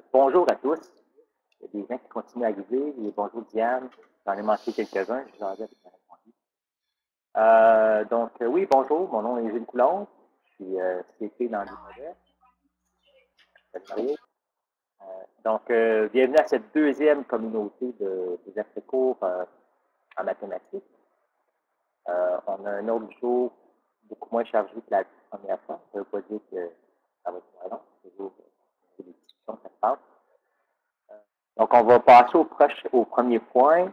Bonjour à tous. Il y a des gens qui continuent à arriver. Et bonjour Diane. J'en ai manqué quelques-uns. Je vous en ai avec ma répondu. Oui, bonjour. Mon nom est Gilles Coulombe. Je suis CP dans l'IMODEF. Je m'appelle Mario. Bienvenue à cette deuxième communauté des après-cours en mathématiques. On a un autre jour beaucoup moins chargé que la première fois. Ça ne veut pas dire que ça va être moins long. C'est toujours des discussions, ça se passe. Donc, on va passer au premier point.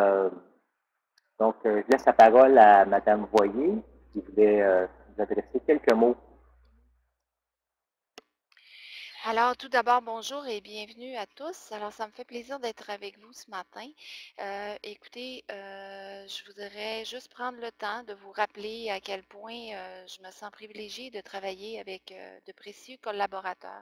Je laisse la parole à Mme Voyer, qui voulait vous adresser quelques mots. Alors, tout d'abord, bonjour et bienvenue à tous. Alors, ça me fait plaisir d'être avec vous ce matin. Écoutez, je voudrais juste prendre le temps de vous rappeler à quel point je me sens privilégiée de travailler avec de précieux collaborateurs.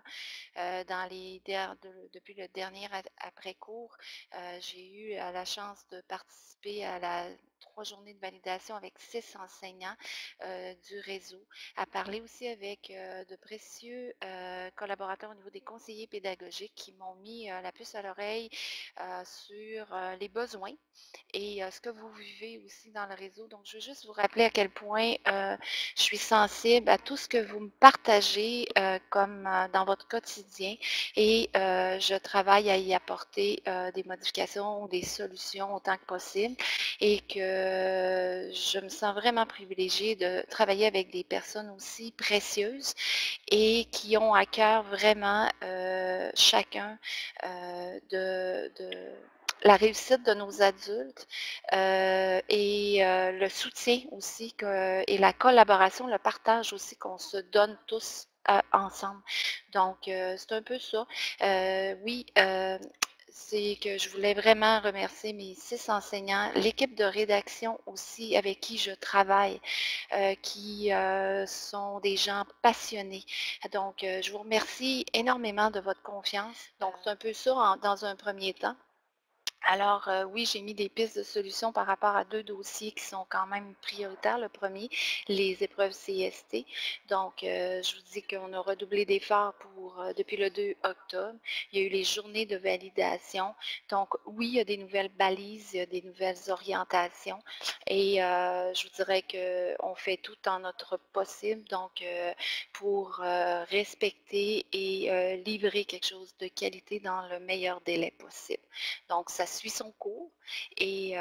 Depuis le dernier après-cours, j'ai eu la chance de participer à la 3 journées de validation avec 6 enseignants du réseau, à parler aussi avec de précieux collaborateurs au niveau des conseillers pédagogiques qui m'ont mis la puce à l'oreille sur les besoins et ce que vous vivez aussi dans le réseau. Donc, je veux juste vous rappeler à quel point je suis sensible à tout ce que vous me partagez comme dans votre quotidien et je travaille à y apporter des modifications ou des solutions autant que possible et que je me sens vraiment privilégiée de travailler avec des personnes aussi précieuses et qui ont à cœur vraiment chacun de la réussite de nos adultes et le soutien aussi et la collaboration, le partage aussi qu'on se donne tous ensemble. Donc, c'est un peu ça. Oui, c'est que je voulais vraiment remercier mes 6 enseignants, l'équipe de rédaction aussi avec qui je travaille, qui sont des gens passionnés. Donc, je vous remercie énormément de votre confiance. Donc, c'est un peu ça dans un premier temps. Alors, oui, j'ai mis des pistes de solutions par rapport à 2 dossiers qui sont quand même prioritaires. Le premier, les épreuves CST. Donc, je vous dis qu'on a redoublé d'efforts depuis le 2 octobre. Il y a eu les journées de validation. Donc, oui, il y a des nouvelles balises, il y a des nouvelles orientations. Et je vous dirais qu'on fait tout en notre possible, donc, pour respecter et livrer quelque chose de qualité dans le meilleur délai possible. Donc, ça suit son cours et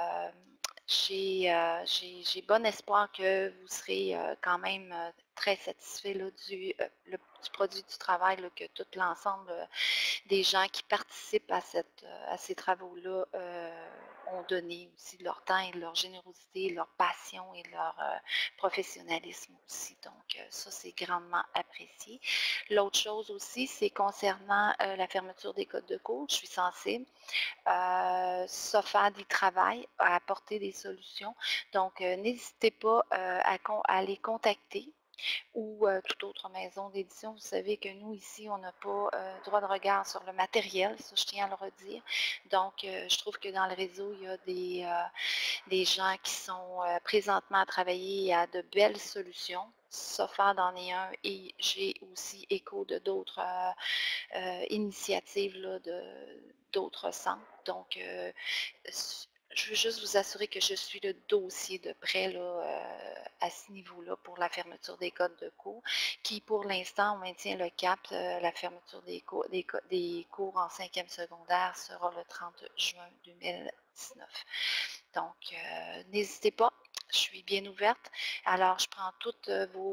j'ai bon espoir que vous serez quand même très satisfait là, du produit du travail, là, que tout l'ensemble des gens qui participent à ces travaux-là ont donné aussi de leur temps et de leur générosité, leur passion et leur professionnalisme aussi. Donc, ça, c'est grandement apprécié. L'autre chose aussi, c'est concernant la fermeture des codes de cours. Je suis sensible. SOFAD y travaille à apporter des solutions. Donc, n'hésitez pas à les contacter ou toute autre maison d'édition. Vous savez que nous, ici, on n'a pas droit de regard sur le matériel, ça, je tiens à le redire. Donc, je trouve que dans le réseau, il y a des gens qui sont présentement à travailler à de belles solutions. SOFAD en est un et j'ai aussi écho de d'autres initiatives là, d'autres centres. Donc, je veux juste vous assurer que je suis le dossier de près là, à ce niveau-là pour la fermeture des codes de cours, qui pour l'instant, on maintient le cap. La fermeture des cours en 5e secondaire sera le 30 juin 2019. Donc, n'hésitez pas, je suis bien ouverte. Alors, je prends toutes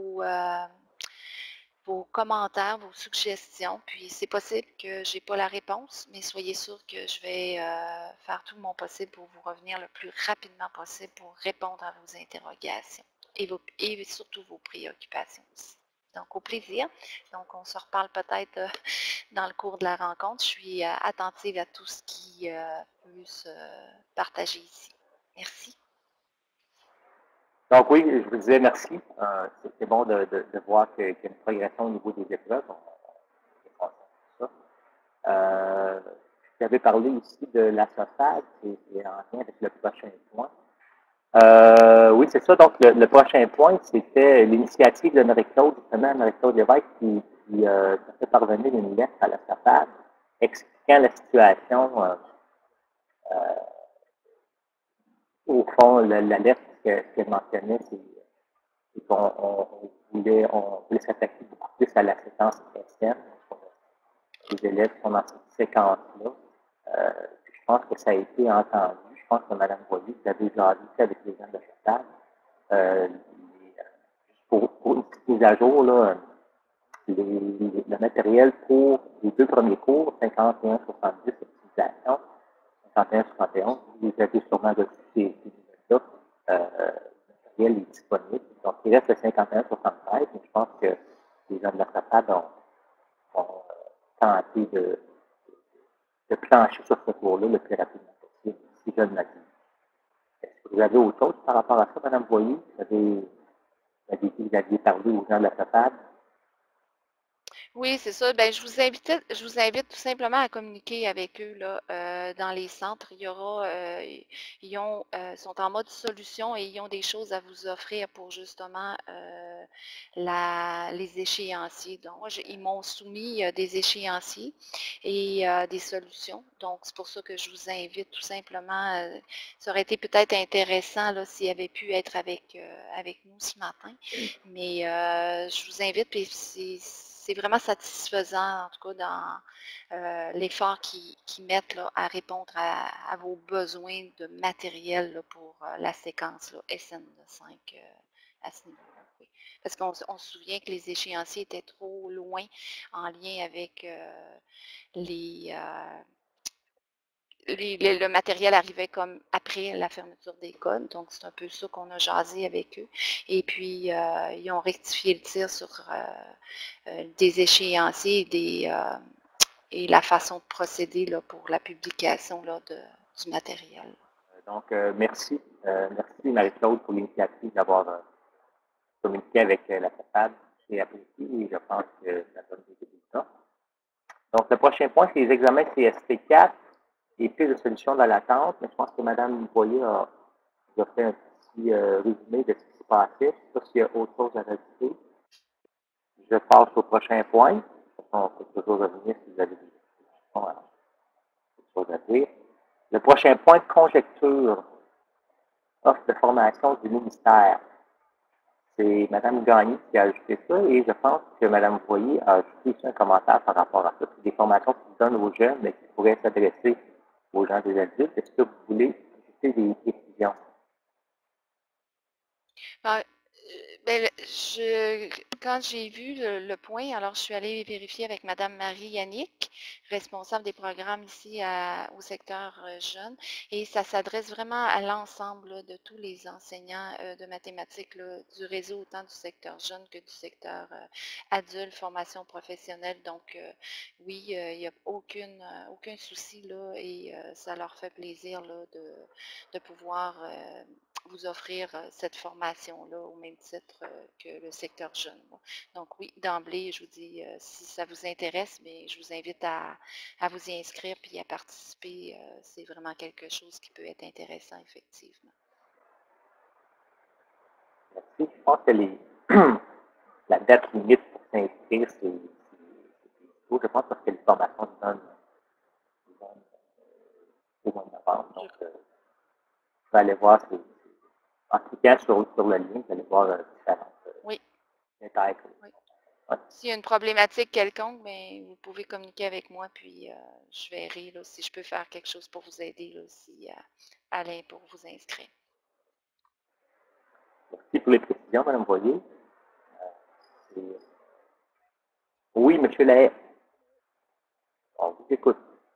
vos commentaires, vos suggestions. Puis c'est possible que je n'ai pas la réponse, mais soyez sûr que je vais faire tout mon possible pour vous revenir le plus rapidement possible pour répondre à vos interrogations et surtout vos préoccupations aussi. Donc, au plaisir. Donc, on se reparle peut-être dans le cours de la rencontre. Je suis attentive à tout ce qui peut se partager ici. Merci. Donc oui, je vous disais merci. C'est bon de voir qu'il y a une progression au niveau des épreuves. On est conscient de ça. Vous avez parlé aussi de la SOFAD, c'est en lien avec le prochain point. Oui, c'est ça. Donc, le prochain point, c'était l'initiative de Marie-Claude, justement, Marie-Claude Lévesque, qui a fait parvenir une lettre à la SOFAD expliquant la situation, au fond, la lettre, ce qu'elle mentionnait, c'est on voulait s'attaquer beaucoup plus à la séquence SM. Les élèves sont dans cette séquence-là. Je pense que ça a été entendu. Je pense que Mme Boyer, vous avez jasé avec les gens de la table. Pour une petite mise à jour, là, le matériel pour les 2 premiers cours, 51-70 utilisation, 51-71, vous avez sûrement reçu ces nouvelles-là. Le matériel est disponible. Donc, il reste le 51-73, mais je pense que les gens de la FAPAD ont tenté de plancher sur ce cours-là le plus rapidement possible, si je ne m'abuse. Est-ce que vous avez autre chose par rapport à ça, Mme Boyer? Vous aviez parlé aux gens de la FAPAD? Oui, c'est ça. Ben, je vous invite tout simplement à communiquer avec eux là, dans les centres. Il y aura, sont en mode solution et ils ont des choses à vous offrir pour justement les échéanciers. Donc, ils m'ont soumis des échéanciers et des solutions. Donc, c'est pour ça que je vous invite tout simplement. Ça aurait été peut-être intéressant là, s'il avait pu être avec nous ce matin. Mais je vous invite, puis c'est vraiment satisfaisant, en tout cas, dans l'effort qu'ils mettent là, à répondre à vos besoins de matériel là, pour la séquence là, SN5 à ce niveau-là. Oui. Parce qu'on se souvient que les échéanciers étaient trop loin en lien avec les, le matériel arrivait comme après la fermeture des codes, donc c'est un peu ça qu'on a jasé avec eux. Et puis, ils ont rectifié le tir sur des échéanciers et la façon de procéder là, pour la publication là, du matériel. Donc, merci. Merci Marie-Claude pour l'initiative d'avoir communiqué avec la FAPAD. J'ai apprécié et je pense que ça donne des résultats. Donc, le prochain point, c'est les examens CST4 et plus de solutions dans l'attente. Mais je pense que Mme Boyer a fait un petit résumé de ce qui se passait. Je ne sais pas s'il y a autre chose à rajouter. Je passe au prochain point. On peut toujours revenir si vous avez des choses à dire. Le prochain point, conjecture, offre de formation du ministère. C'est Mme Gagné qui a ajouté ça et je pense que Mme Boyer a ajouté aussi un commentaire par rapport à ça. C'est des formations qui se donnent aux jeunes, mais qui pourraient s'adresser aux gens des adultes. Est-ce que vous voulez ajouter des précisions? Ben, quand j'ai vu le point, alors je suis allée vérifier avec Mme Marie Yannick, responsable des programmes ici au secteur jeune, et ça s'adresse vraiment à l'ensemble de tous les enseignants de mathématiques là, du réseau, autant du secteur jeune que du secteur adulte, formation professionnelle. Donc, oui, il n'y a aucun souci là, et ça leur fait plaisir là, de pouvoir vous offrir cette formation-là au même titre que le secteur jeune. Donc oui, d'emblée, je vous dis, si ça vous intéresse, mais je vous invite à vous y inscrire puis à participer. C'est vraiment quelque chose qui peut être intéressant, effectivement. Merci. Je pense que la date limite pour s'inscrire, c'est je pense parce que les formations se donnent au mois de novembre. Donc, vous pouvez aller voir, en cliquant sur le lien, vous allez voir différentes détails. Oui. Ouais. S'il y a une problématique quelconque, bien, vous pouvez communiquer avec moi, puis je verrai là, si je peux faire quelque chose pour vous aider, là, aussi, Alain, pour vous inscrire. Merci pour les précisions, Mme Boyer. Oui, M. Lahaye. On vous écoute.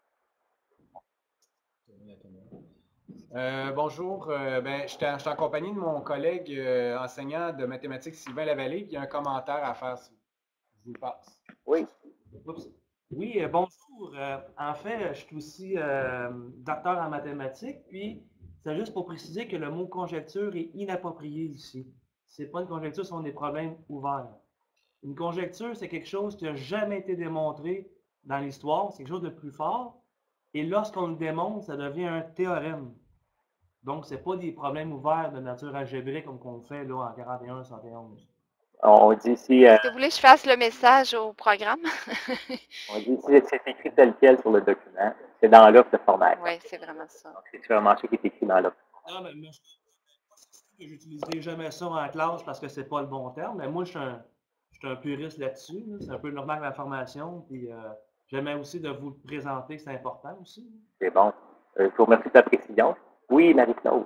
Bonjour, je suis en compagnie de mon collègue enseignant de mathématiques Sylvain Lavallée qui a un commentaire à faire. Je vous le passe. Oui. Oups. Oui, bonjour. En fait, je suis aussi docteur en mathématiques, puis c'est juste pour préciser que le mot conjecture est inapproprié ici. C'est pas une conjecture, ce sont des problèmes ouverts. Une conjecture, c'est quelque chose qui n'a jamais été démontré dans l'histoire, c'est quelque chose de plus fort, et lorsqu'on le démontre, ça devient un théorème. Donc, ce n'est pas des problèmes ouverts de nature algébrique comme qu'on fait là, en 41-71. On dit ici, Est-ce que vous voulez que je fasse le message au programme? on dit ici, c'est écrit tel quel sur le document. C'est dans l'offre de formation. Oui, c'est vraiment ça. Donc, c'est vraiment ça qui est écrit dans l'offre. Non, mais moi, je n'utiliserai jamais ça en classe parce que c'est pas le bon terme. Mais moi, je suis un puriste là-dessus. Là. C'est un peu normal la formation. Puis j'aimais aussi de vous le présenter, c'est important aussi. C'est bon. Je vous remercie de la précision. Oui, Marie-Claude.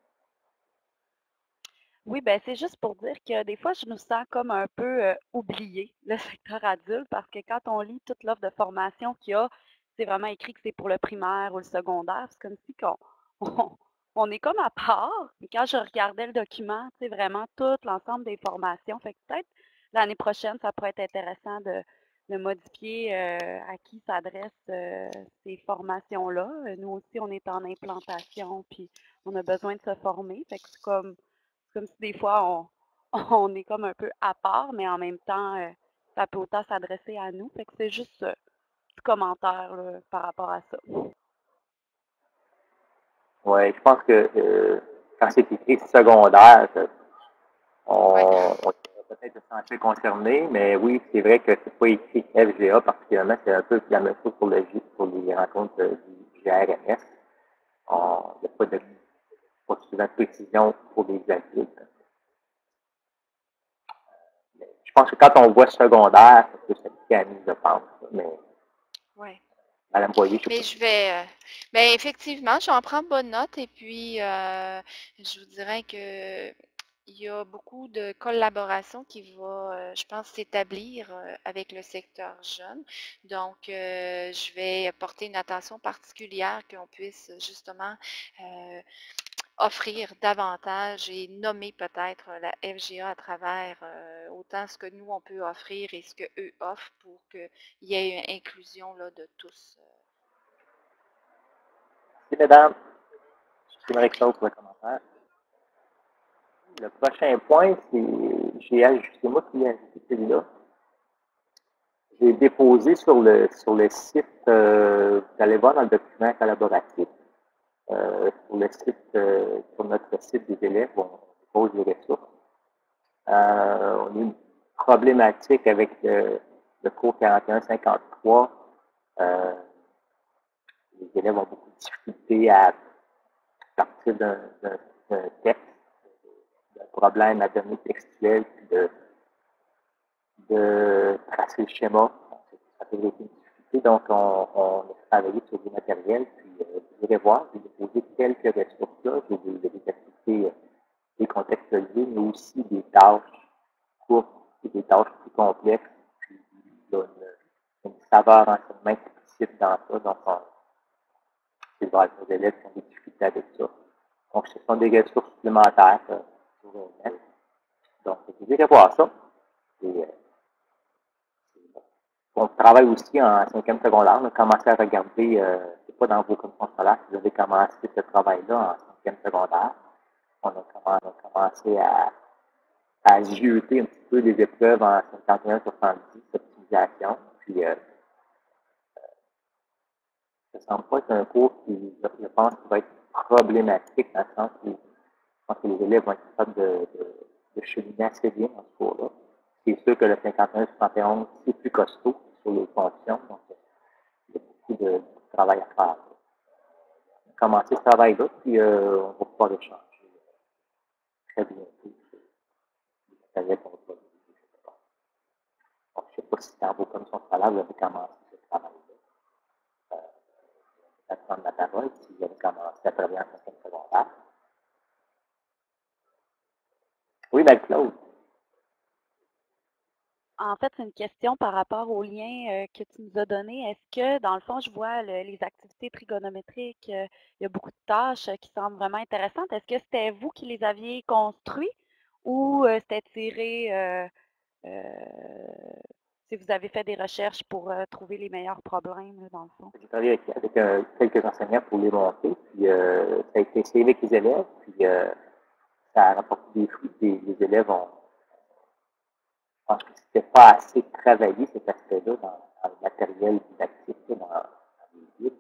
Oui, ben c'est juste pour dire que des fois, je nous sens comme un peu oublié, le secteur adulte, parce que quand on lit toute l'offre de formation qu'il y a, c'est vraiment écrit que c'est pour le primaire ou le secondaire. C'est comme si on est comme à part. Et quand je regardais le document, c'est vraiment tout l'ensemble des formations. Fait que peut-être l'année prochaine, ça pourrait être intéressant de modifier à qui s'adressent ces formations-là. Nous aussi, on est en implantation, puis on a besoin de se former. Fait que c'est comme si des fois on est comme un peu à part, mais en même temps, ça peut autant s'adresser à nous. Fait que c'est juste un petit commentaire là, par rapport à ça. Oui, je pense que quand c'est écrit secondaire, Oui. on devrait peut-être se sentir concerné, mais oui, c'est vrai que c'est pas écrit FGA particulièrement, c'est un peu la même chose pour pour les rencontres du GRMS. Il n'y a pas souvent de précision pour les adultes. Mais je pense que quand on voit secondaire, ça peut s'appliquer à nous, je pense. Mais Ouais. Mme Boyer, je Mais sais je vais, ben effectivement, j'en prends bonne note et puis je vous dirais que il y a beaucoup de collaboration qui va, je pense, s'établir avec le secteur jeune. Donc, je vais porter une attention particulière qu'on puisse justement offrir davantage et nommer peut-être la FGA à travers autant ce que nous, on peut offrir et ce qu'eux offrent pour qu'il y ait une inclusion là, de tous. Merci, mesdames. Je suis Marie-Claude pour le commentaire. Le prochain point, c'est moi qui ai ajouté celui-là. J'ai déposé sur le site, vous allez voir dans le document collaboratif, sur notre site des élèves, on dépose les ressources. On a une problématique avec le cours 41-53. Les élèves ont beaucoup de difficultés à partir d'un texte, d'un problème à donner textuel, puis de tracer le schéma. Ça peut être une difficulté. Donc, on a travaillé sur du matériel, puis vous irez voir, j'ai déposé quelques ressources là. J'ai des activités décontextualisées, mais aussi des tâches courtes et des tâches plus complexes. Puis, il y a une saveur enseignement explicite dans ça. Donc, c'est voir nos élèves qui ont des difficultés avec ça. Donc, ce sont des ressources supplémentaires pour mettre. Donc, vous irez voir ça. Et, on travaille aussi en 5e secondaire. On a commencé à regarder, c'est pas dans vos commissions scolaires, si vous avez commencé ce travail-là en 5e secondaire. On a commencé à jeter un petit peu les épreuves en 51-70, optimisation. Puis, ça ne semble pas être un cours qui, je pense, qui va être problématique dans le sens où je pense que les élèves vont être capables de cheminer assez bien dans ce cours-là. C'est sûr que le 51-71, c'est plus costaud sur les fonctions, donc il y a beaucoup de travail à faire. On a commencé ce travail-là, puis on va pouvoir échanger très bientôt sur les matériels qu'on va produire. Donc, je ne sais pas si dans vos commissions scolaires, vous avez commencé ce travail-là. À prendre la parole, si vous avez commencé à travailler en 5e secondaire. Oui, Marie-Claude. En fait, c'est une question par rapport au lien que tu nous as donné. Est-ce que, dans le fond, je vois les activités trigonométriques, il y a beaucoup de tâches qui semblent vraiment intéressantes. Est-ce que c'était vous qui les aviez construits ou c'était tiré, si vous avez fait des recherches pour trouver les meilleurs problèmes, là, dans le fond? J'ai travaillé avec quelques enseignants pour les monter, puis ça a été essayé avec les élèves, puis ça a rapporté des fruits. Les élèves ont, je pense que c'était pas assez travaillé cet aspect-là dans le matériel didactique, dans les guides.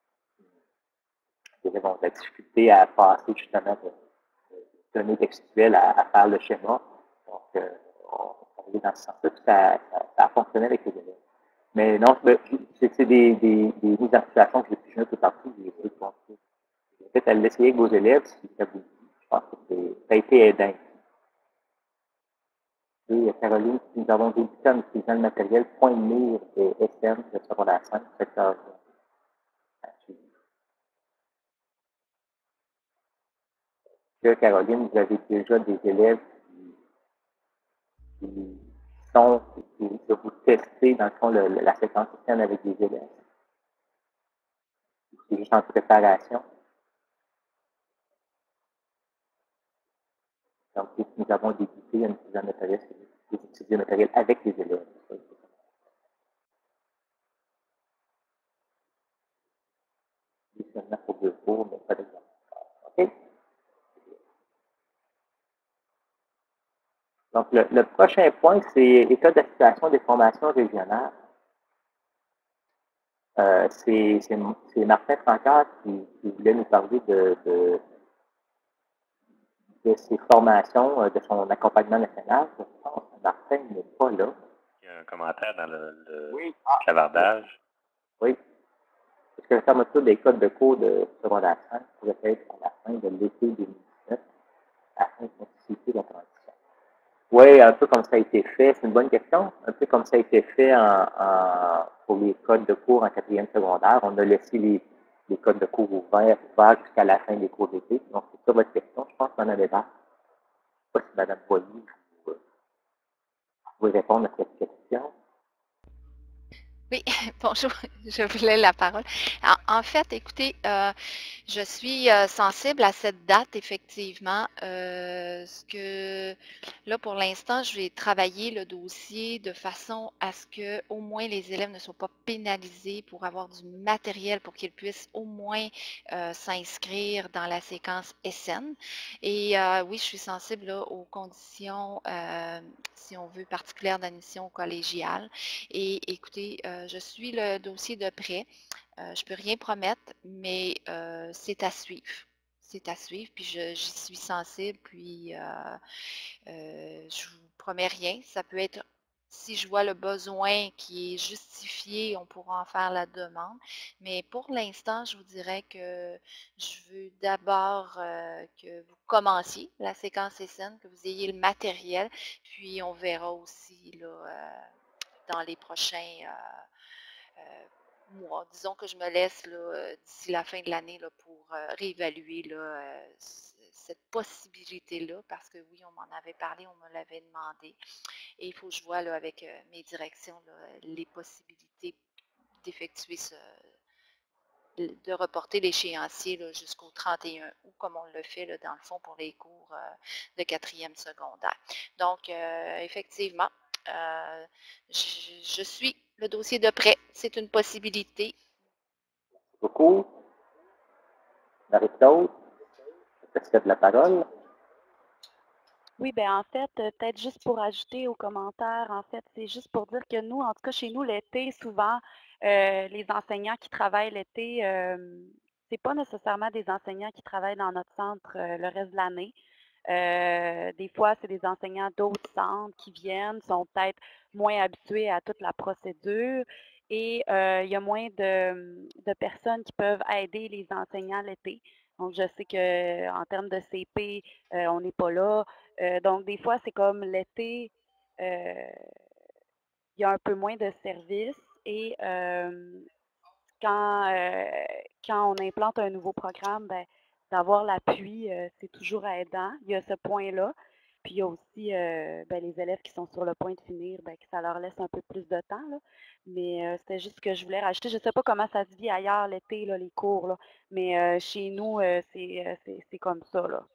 Les élèves ont de la difficulté à passer justement de données textuelles à faire le schéma. Donc, aller dans ce sens-là, puis ça a fonctionné avec les élèves. Mais non, c'est des mises en situation que j'ai pu un peu partout, j'ai essayé de construire. Peut-être à l'essayer avec vos élèves, si ça vous dit. Je pense que ça a été aidant. Et Caroline, nous avons débuté en utilisant le matériel point de mire de SM de secondaire 5, secteur. Que Caroline, vous avez déjà des élèves qui sont, que vous testez, dans le fond, la séquence SM avec des élèves. C'est juste en préparation. Donc, nous avons débuté en utilisant le matériel avec les élèves. Seulement pour 2 cours, mais pas d'exemple. OK? Donc, le prochain point, c'est état de la situation des formations régionales. C'est Martin Francard qui voulait nous parler de ses formations, de son accompagnement national. Je pense que Martin n'est pas là. Il y a un commentaire dans le oui. clavardage. Oui. Est-ce que la fermeture des codes de cours de secondaire 5 pourrait être à la fin de l'été 2019 afin d'anticiper la transition? Oui, un peu comme ça a été fait, c'est une bonne question. Un peu comme ça a été fait pour les codes de cours en 4e secondaire. On a laissé les codes de cours ouverts jusqu'à la fin des cours d'été. Donc, c'est ça votre question. Je pense qu'on en avait pas. Je ne sais pas si Mme Poilly vous répondre à cette question. Oui, bonjour, je voulais la parole. En fait, écoutez, je suis sensible à cette date, effectivement. Là, pour l'instant, je vais travailler le dossier de façon à ce que au moins les élèves ne soient pas pénalisés pour avoir du matériel pour qu'ils puissent au moins s'inscrire dans la séquence SN. Et oui, je suis sensible là, aux conditions, si on veut, particulières d'admission collégiale. Et écoutez, je suis le dossier de près. Je ne peux rien promettre, mais c'est à suivre. C'est à suivre, puis j'y suis sensible, puis je ne vous promets rien. Ça peut être, si je vois le besoin qui est justifié, on pourra en faire la demande. Mais pour l'instant, je vous dirais que je veux d'abord que vous commenciez la séquence SN, que vous ayez le matériel, puis on verra aussi là, dans les prochains mois. Disons que je me laisse d'ici la fin de l'année pour réévaluer cette possibilité-là, parce que oui, on m'en avait parlé, on me l'avait demandé. Et il faut que je vois là, avec mes directions les possibilités d'effectuer de reporter l'échéancier jusqu'au 31 août, comme on le fait là, dans le fond pour les cours de 4e secondaire. Donc, effectivement, je suis le dossier de près. C'est une possibilité. Merci beaucoup. Marie-Claude, est-ce que tu as de la parole? Oui, bien en fait, peut-être juste pour ajouter aux commentaires, en fait, c'est juste pour dire que nous, en tout cas chez nous, l'été, souvent, les enseignants qui travaillent l'été, c'est pas nécessairement des enseignants qui travaillent dans notre centre le reste de l'année. Des fois, c'est des enseignants d'autres centres qui viennent, sont peut-être moins habitués à toute la procédure et il y a moins de personnes qui peuvent aider les enseignants l'été. Donc, je sais qu'en termes de CP, on n'est pas là. Donc, des fois, c'est comme l'été, il y a un peu moins de services et quand, on implante un nouveau programme, ben, d'avoir l'appui, c'est toujours aidant. Il y a ce point-là. Puis il y a aussi ben, les élèves qui sont sur le point de finir, ben, que ça leur laisse un peu plus de temps. Là. Mais c'était juste ce que je voulais rajouter. Je ne sais pas comment ça se vit ailleurs l'été, là, les cours, là. Mais chez nous, c'est comme ça. Là.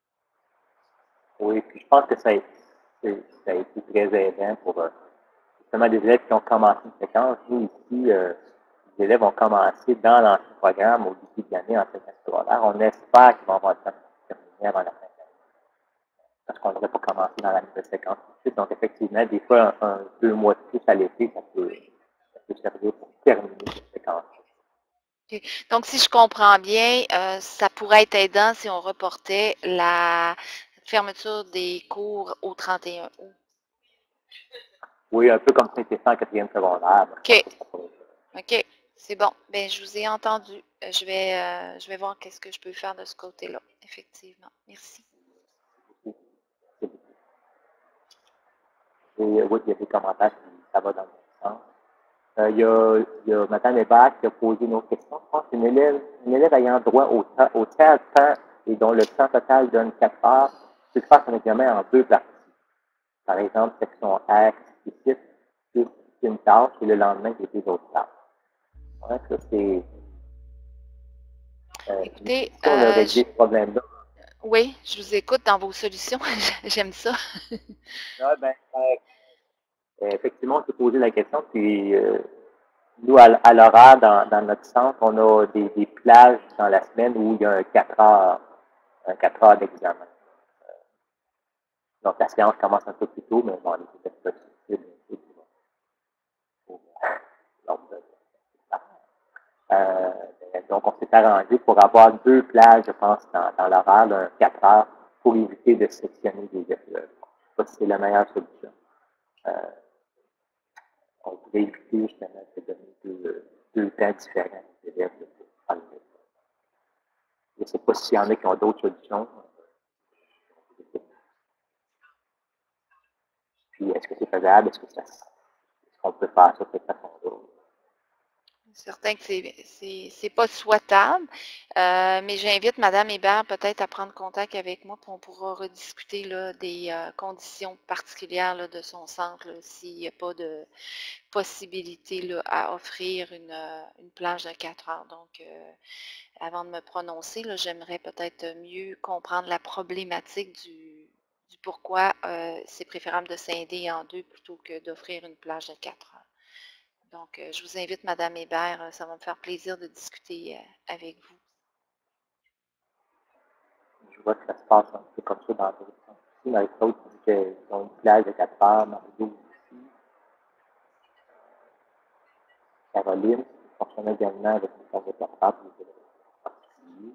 Oui, puis je pense que ça a été très aidant pour justement des élèves qui ont commencé une séquence. Nous, ici, les élèves ont commencé dans l'ancien programme au début de l'année en séquence secondaire. On espère qu'ils vont avoir le temps de terminer avant la fin de l'année. Parce qu'on n'aurait pas commencé dans la nouvelle séquence tout de suite. Donc, effectivement, des fois, 2 mois de plus à l'été, ça peut servir pour terminer cette séquence. Okay. Donc, si je comprends bien, ça pourrait être aidant si on reportait la fermeture des cours au 31 août. Oui, un peu comme ça, c'était ça en quatrième secondaire. OK. OK. C'est bon. Ben, je vous ai entendu. Je vais voir qu'est-ce que je peux faire de ce côté-là. Effectivement. Merci. Et oui, il y a des commentaires qui ça va dans le même sens. Il y a Mme Hébert qui a posé une autre question. Je pense une élève ayant droit au tiers temps et dont le temps total donne 4 heures peut faire son examen en 2 parties. Par exemple, section R explicite, plus une tâche et le lendemain, j'ai des autres tâches. Ouais, ça, c'est. Écoutez, si on a réglé ce problème-là. Oui, je vous écoute dans vos solutions. J'aime ça. Effectivement, on s'est posé la question, puis nous, à l'horaire, dans notre centre, on a des plages dans la semaine où il y a un 4 heures d'examen. Donc, la séance commence un peu plus tôt, mais bon, les était possible. Donc, on s'est arrangé pour avoir 2 plages, je pense, dans l'horaire, d'un 4 heures, pour éviter de sectionner des épreuves. Je ne sais pas si c'est la meilleure solution. On pourrait éviter justement de donner deux temps différents aux élèves pour faire le test. Je ne sais pas s'il y en a qui ont d'autres solutions. Puis, est-ce que c'est faisable? Est-ce qu'on peut faire ça de cette façon-là? Certain que c'est pas souhaitable, mais j'invite Mme Hébert peut-être à prendre contact avec moi, puis on pourra rediscuter là, des conditions particulières là, de son centre, s'il n'y a pas de possibilité là, à offrir une plage de 4 heures. Donc, avant de me prononcer, j'aimerais peut-être mieux comprendre la problématique du pourquoi c'est préférable de scinder en 2 plutôt que d'offrir une plage de 4 heures. Donc, je vous invite, Mme Hébert, ça va me faire plaisir de discuter avec vous. Je vois que ça se passe un peu comme ça dans d'autres centres aussi. Marie-Claude dit qu'ils ont une plage de 4 heures, Mario aussi. Caroline fonctionne également avec une plage de 4 heures pour les élèves particuliers.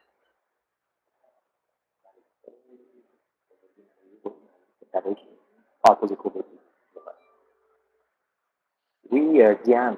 C'est pareil, je parle pas des cours d'études. Oui, Diane.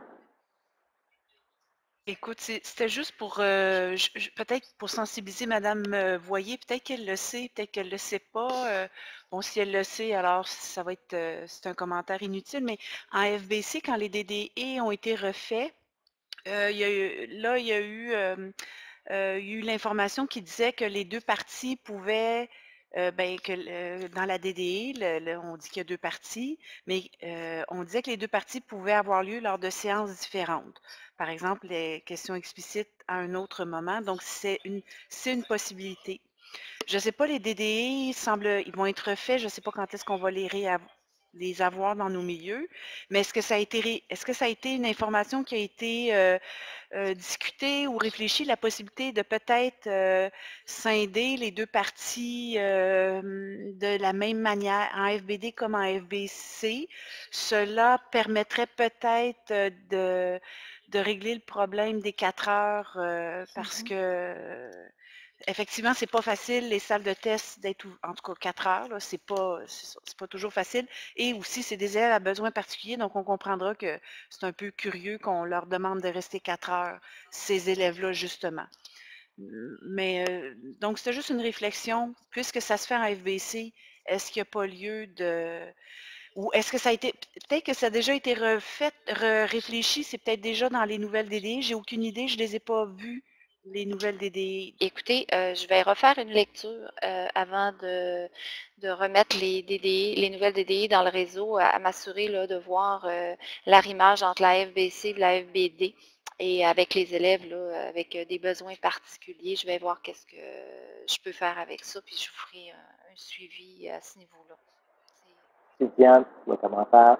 Écoute, c'était juste pour peut-être pour sensibiliser Madame Voyer, peut-être qu'elle le sait, peut-être qu'elle le sait pas. Bon, si elle le sait, alors ça va être c'est un commentaire inutile, mais en FBC, quand les DDE ont été refaits, il y a eu l'information qui disait que les 2 parties pouvaient dans la DDE, on dit qu'il y a 2 parties, mais on disait que les 2 parties pouvaient avoir lieu lors de séances différentes. Par exemple, les questions explicites à un autre moment. Donc, c'est une possibilité. Je ne sais pas, les DDE ils vont être faits. Je ne sais pas quand est-ce qu'on va les avoir dans nos milieux. Mais est-ce que ça a été une information qui a été discutée ou réfléchie, la possibilité de peut-être scinder les 2 parties de la même manière en FBD comme en FBC? Cela permettrait peut-être de régler le problème des 4 heures parce que effectivement, c'est pas facile, les salles de test, d'être en tout cas 4 heures, là, c'est pas toujours facile. Et aussi, c'est des élèves à besoins particuliers, donc on comprendra que c'est un peu curieux qu'on leur demande de rester 4 heures, ces élèves-là, justement. Mais donc, c'était juste une réflexion. Puisque ça se fait en FBC, est-ce qu'il n'y a pas lieu de. Ou est-ce que ça a été. Peut-être que ça a déjà été réfléchi, c'est peut-être déjà dans les nouvelles DDI. J'ai aucune idée, je ne les ai pas vues, les nouvelles DDI. Écoutez, je vais refaire une lecture avant de remettre les DDI, les nouvelles DDI dans le réseau, à m'assurer là, de voir l'arrimage entre la FBC et la FBD. Et avec les élèves là, avec des besoins particuliers, je vais voir qu'est-ce que je peux faire avec ça, puis je vous ferai un suivi à ce niveau-là. C'est Diane, le commentaire.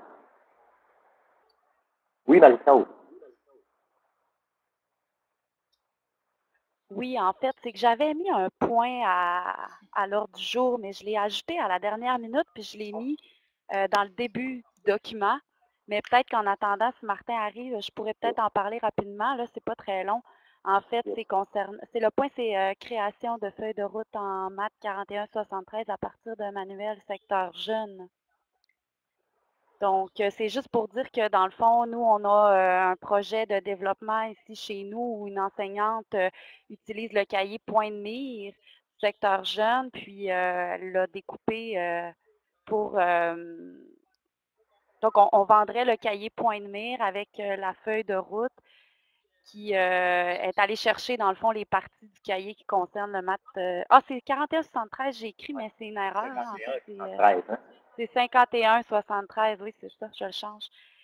Oui, Marie-Claude. Oui, en fait, c'est que j'avais mis un point à l'ordre du jour, mais je l'ai ajouté à la dernière minute, puis je l'ai mis dans le début du document. Mais peut-être qu'en attendant, si Martin arrive, je pourrais peut-être en parler rapidement. Là, c'est pas très long. En fait, c'est le point, c'est création de feuilles de route en maths 41-73 à partir d'un manuel secteur jeune. Donc, c'est juste pour dire que dans le fond, nous, on a un projet de développement ici chez nous où une enseignante utilise le cahier Point de mire du secteur jeune, puis elle l'a découpé pour... donc, on vendrait le cahier Point de mire avec la feuille de route qui est allée chercher, dans le fond, les parties du cahier qui concernent le maths. Ah, c'est 4173, j'ai écrit, mais c'est une erreur. Hein, en fait, 13, hein? c'est 5173, oui, c'est ça, je le change.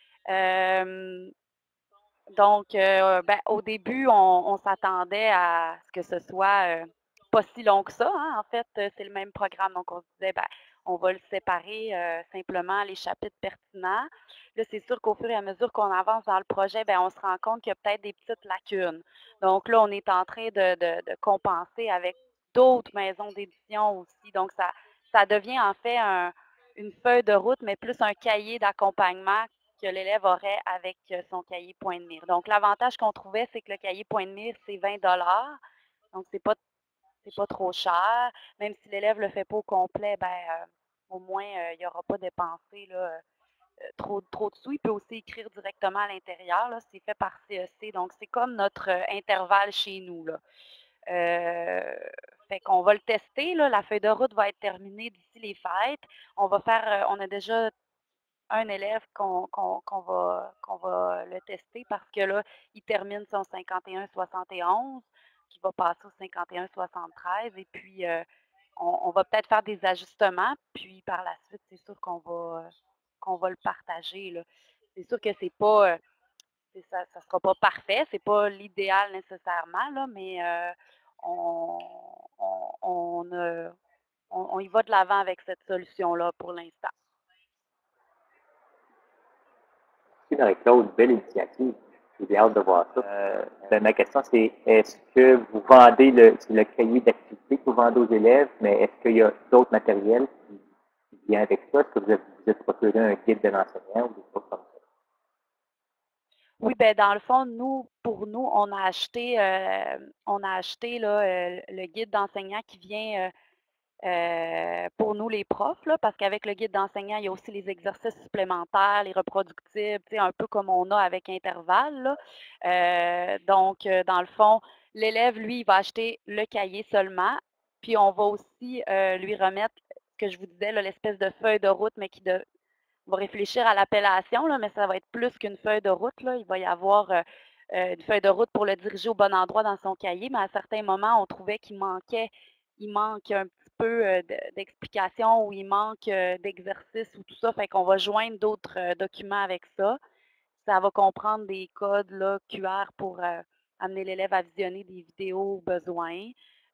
Donc, ben, au début, on s'attendait à ce que ce soit pas si long que ça. Hein. En fait, c'est le même programme. Donc, on se disait, ben, on va le séparer simplement les chapitres pertinents. Là, c'est sûr qu'au fur et à mesure qu'on avance dans le projet, ben, on se rend compte qu'il y a peut-être des petites lacunes. Donc là, on est en train de compenser avec d'autres maisons d'édition aussi. Donc, ça devient en fait une feuille de route, mais plus un cahier d'accompagnement que l'élève aurait avec son cahier Point de mire. Donc, l'avantage qu'on trouvait, c'est que le cahier Point de mire, c'est 20 $. Donc, c'est pas trop cher. Même si l'élève ne le fait pas au complet, ben, au moins, il n'y aura pas dépensé là, trop de sous. Il peut aussi écrire directement à l'intérieur. Là, c'est fait par CEC. Donc, c'est comme notre intervalle chez nous. Là. Fait qu'on va le tester. Là. La feuille de route va être terminée d'ici les fêtes. On va faire, on a déjà un élève qu'on va le tester parce que là, il termine son 51-71, qui va passer au 51-73, et puis on va peut-être faire des ajustements, puis par la suite, c'est sûr qu'on va le partager. Là. C'est sûr que c'est pas ça ne sera pas parfait, c'est pas l'idéal nécessairement, là, mais on, on, on, on y va de l'avant avec cette solution-là pour l'instant. Merci Marie-Claude, belle initiative. J'ai hâte de voir ça. Ben, ma question, c'est est-ce que vous vendez c'est le cahier d'activité que vous vendez aux élèves, mais est-ce qu'il y a d'autres matériels qui viennent avec ça? Est-ce que vous êtes procuré un guide de l'enseignant ou des choses comme ça? Oui, ben dans le fond, pour nous, on a acheté là, le guide d'enseignant qui vient pour nous les profs, là, parce qu'avec le guide d'enseignant, il y a aussi les exercices supplémentaires, les reproductibles, un peu comme on a avec Intervalle. Là. Donc, dans le fond, l'élève, lui, il va acheter le cahier seulement, puis on va aussi lui remettre ce que je vous disais, l'espèce de feuille de route, mais qui va réfléchir à l'appellation, là, mais ça va être plus qu'une feuille de route. Là. Il va y avoir une feuille de route pour le diriger au bon endroit dans son cahier, mais à certains moments, on trouvait qu'il manque un petit peu d'explications ou il manque d'exercices ou tout ça. Fait qu'on va joindre d'autres documents avec ça. Ça va comprendre des codes là, QR pour amener l'élève à visionner des vidéos au besoin.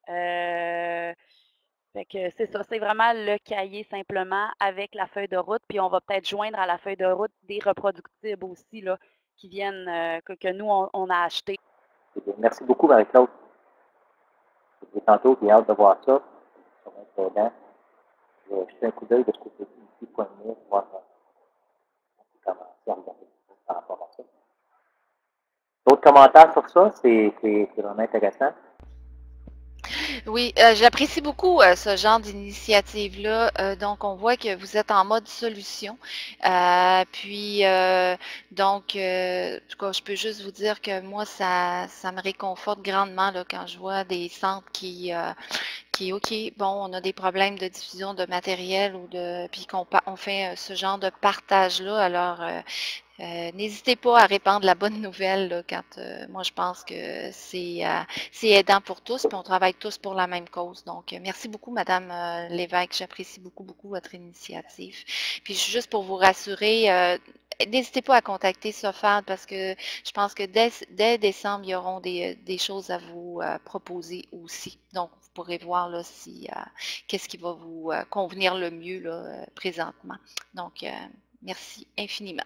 Fait que c'est ça, c'est vraiment le cahier simplement avec la feuille de route, puis on va peut-être joindre à la feuille de route des reproductibles aussi là, qui viennent, que nous, on a acheté. Merci beaucoup, Marie-Claude. Tantôt, j'ai hâte de voir ça. Ça va être aidant. Je vais jeter un coup d'œil de ce côté-ci, ici, Point de mire, voir comment ça regarder par rapport à ça. D'autres commentaires sur ça? C'est vraiment intéressant. Oui, j'apprécie beaucoup ce genre d'initiative-là. Donc, on voit que vous êtes en mode solution. Puis, donc, en tout cas, je peux juste vous dire que moi, ça me réconforte grandement là, quand je vois des centres qui, OK, bon, on a des problèmes de diffusion de matériel puis on fait ce genre de partage-là. Alors, n'hésitez pas à répandre la bonne nouvelle là, quand moi je pense que c'est aidant pour tous, puis on travaille tous pour la même cause. Donc, merci beaucoup, Madame Lévesque. J'apprécie beaucoup, beaucoup votre initiative. Puis juste pour vous rassurer, n'hésitez pas à contacter Sophane parce que je pense que dès décembre, il y auront des choses à vous proposer aussi. Donc, vous pourrez voir là si qu'est-ce qui va vous convenir le mieux là, présentement. Donc, merci infiniment.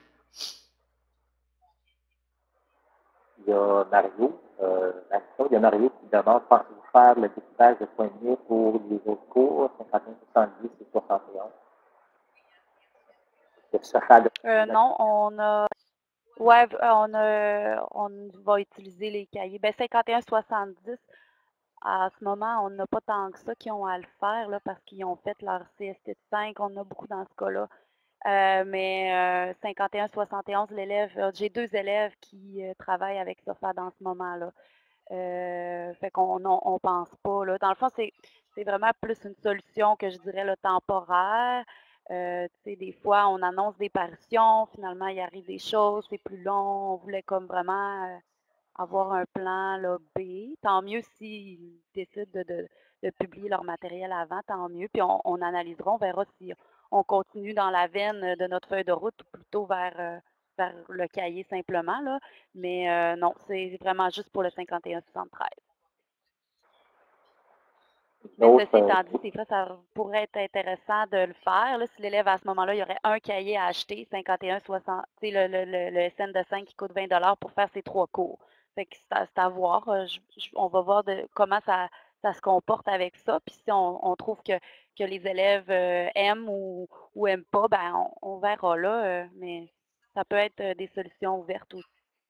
Il y a Mario. Il y a Mario qui demande pensez-vous faire le découpage de Point de mire pour les autres cours, 51, 70 et 71? Non, ouais, on va utiliser les cahiers. Ben, 51-70, à ce moment, on n'a pas tant que ça qui ont à le faire là, parce qu'ils ont fait leur CST 5. On a beaucoup dans ce cas-là. Mais 51-71, j'ai 2 élèves qui travaillent avec SOFAD en ce moment-là. Fait qu'on pense pas, là. Dans le fond, c'est vraiment plus une solution que je dirais là, temporaire. Tu sais, des fois, on annonce des parutions, finalement, il arrive des choses, c'est plus long. On voulait comme vraiment avoir un plan là, B. Tant mieux s'ils décident de publier leur matériel avant, tant mieux. Puis on analysera, on verra si on continue dans la veine de notre feuille de route ou plutôt vers le cahier simplement, là. Mais non, c'est vraiment juste pour le 51-73. Mais L'autre, ceci étant dit, c'est vrai, ça pourrait être intéressant de le faire. Là, si l'élève, à ce moment-là, il y aurait un cahier à acheter, 51-60, tu sais, le SN de 5 qui coûte 20 pour faire ses 3 cours. Fait que c'est à voir. On va voir comment ça se comporte avec ça. Puis si on trouve que les élèves aiment ou aiment pas, ben on verra là. Mais ça peut être des solutions ouvertes aussi.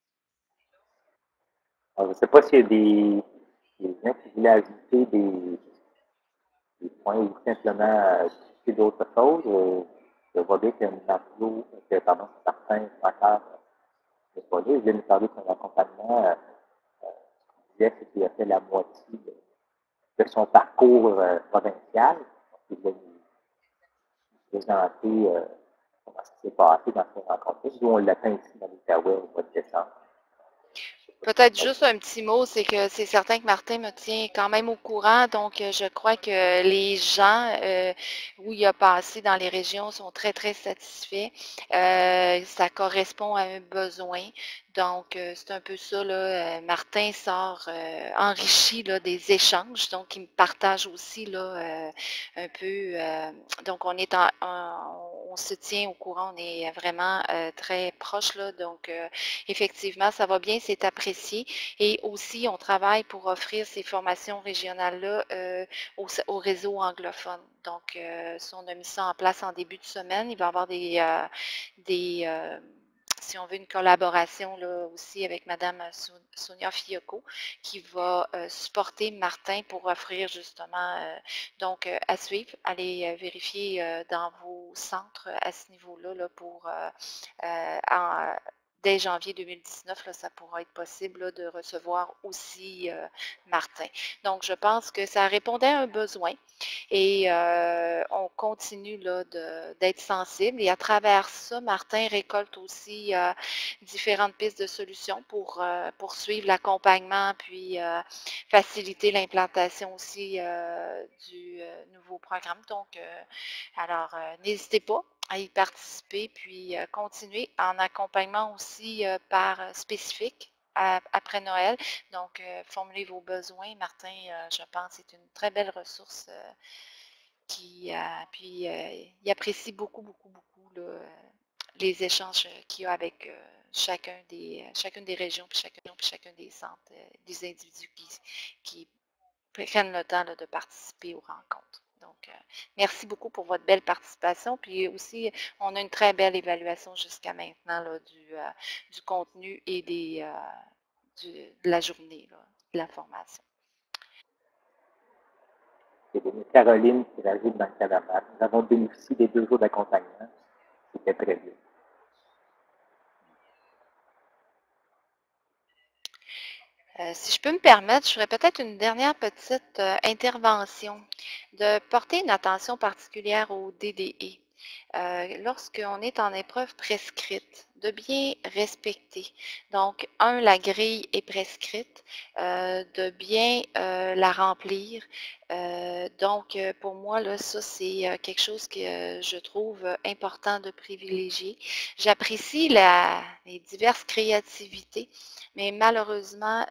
je ne sais pas s'il y a des gens qui voulaient ajouter des points ou simplement discuter d'autres choses. Je vois bien que pardon, Martin encore n'est pas là. Je voulais nous parler de son accompagnement. Il disait qu'il a fait la moitié de son parcours provincial. Il voulait nous présenter comment ça s'est passé dans ces rencontres. Nous, on l'atteint ici dans l'Outaouais au mois de décembre. Peut-être juste un petit mot, c'est que c'est certain que Martin me tient quand même au courant, donc je crois que les gens où il a passé dans les régions sont très, très satisfaits. Ça correspond à un besoin. Donc, c'est un peu ça, là. Martin sort enrichi là, des échanges, donc il me partage aussi là, un peu. Donc, on se tient au courant, on est vraiment très proche là. Donc, effectivement, ça va bien, c'est apprécié. Et aussi, on travaille pour offrir ces formations régionales-là au réseau anglophone. Donc, si on a mis ça en place en début de semaine, il va y avoir si on veut, une collaboration là, aussi avec Mme Sonia Fiocco qui va supporter Martin pour offrir justement, donc à suivre, allez vérifier dans vos centres à ce niveau-là là, pour dès janvier 2019, là, ça pourra être possible là, de recevoir aussi Martin. Donc, je pense que ça répondait à un besoin et on continue là, d'être sensible. Et à travers ça, Martin récolte aussi différentes pistes de solutions pour poursuivre l'accompagnement puis faciliter l'implantation aussi du nouveau programme. Donc, alors, n'hésitez pas à y participer, puis continuer en accompagnement aussi par spécifique après Noël. Donc, formulez vos besoins. Martin, je pense, c'est une très belle ressource puis il apprécie beaucoup, beaucoup, beaucoup là, les échanges qu'il y a avec chacune des régions, puis chacun des centres, des individus qui prennent le temps là, de participer aux rencontres. Donc, merci beaucoup pour votre belle participation. Puis aussi, on a une très belle évaluation jusqu'à maintenant là, du contenu et de la journée, là, de la formation. C'est Caroline qui rajoute dans le calamar. Nous avons bénéficié des 2 jours d'accompagnement. C'était très bien. Si je peux me permettre, je ferais peut-être une dernière petite intervention, de porter une attention particulière au DDE. Lorsqu'on est en épreuve prescrite, de bien respecter. Donc, la grille est prescrite, de bien la remplir. Donc, pour moi, là, ça, c'est quelque chose que je trouve important de privilégier. J'apprécie les diverses créativités, mais malheureusement,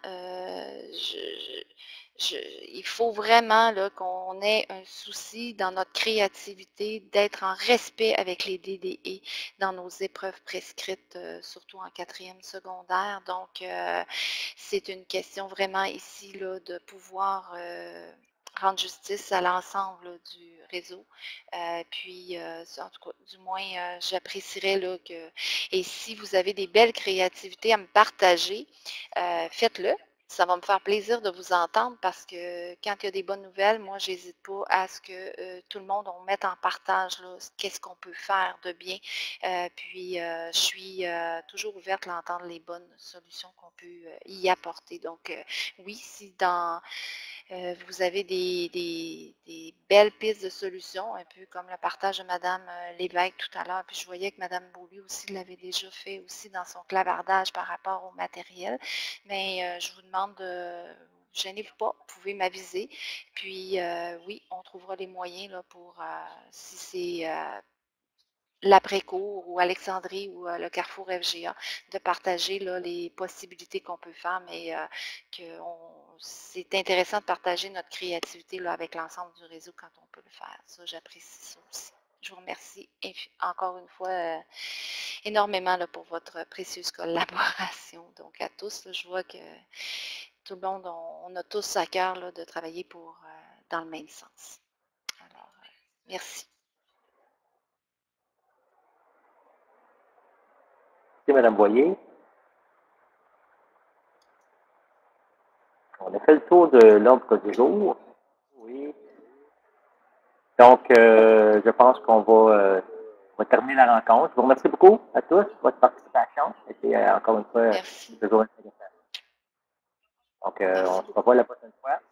il faut vraiment là, qu'on ait un souci dans notre créativité d'être en respect avec les DDE dans nos épreuves prescrites, surtout en 4e secondaire. Donc, c'est une question vraiment ici là, de pouvoir rendre justice à l'ensemble du réseau. Puis, en tout cas, du moins, j'apprécierais là, et si vous avez des belles créativités à me partager, faites-le. ça va me faire plaisir de vous entendre parce que quand il y a des bonnes nouvelles, moi, j'hésite pas à ce que tout le monde, on mette en partage là, qu'est-ce qu'on peut faire de bien. Puis, je suis toujours ouverte à entendre les bonnes solutions qu'on peut y apporter. Donc, oui, si vous avez des belles pistes de solutions, un peu comme le partage de Mme Lévesque tout à l'heure, puis je voyais que Mme Beaulieu aussi l'avait déjà fait aussi dans son clavardage par rapport au matériel. Mais je vous demande de gênez-vous pas, vous pouvez m'aviser. Puis oui, on trouvera les moyens là, pour si c'est l'après-cour ou Alexandrie ou le Carrefour FGA, de partager là, les possibilités qu'on peut faire, mais c'est intéressant de partager notre créativité là, avec l'ensemble du réseau quand on peut le faire. Ça, j'apprécie ça aussi. Je vous remercie encore une fois énormément là, pour votre précieuse collaboration. Donc à tous, là, je vois que tout le monde, on a tous à cœur là, de travailler dans le même sens. Alors, merci. Merci, Mme Boyer. On a fait le tour de l'ordre du jour. Oui. Donc, je pense qu'on va terminer la rencontre. Je vous remercie beaucoup à tous pour votre participation. C'était encore une fois Merci. toujours intéressant. Donc, on se revoit la prochaine fois.